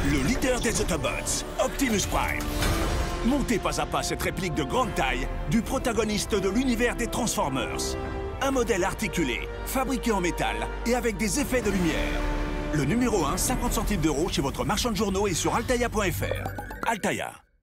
le leader des Autobots, Optimus Prime. Montez pas à pas cette réplique de grande taille du protagoniste de l'univers des Transformers. Un modèle articulé, fabriqué en métal et avec des effets de lumière. Le numéro 1, 50 centimes d'euros chez votre marchand de journaux et sur altaïa.fr. Altaïa.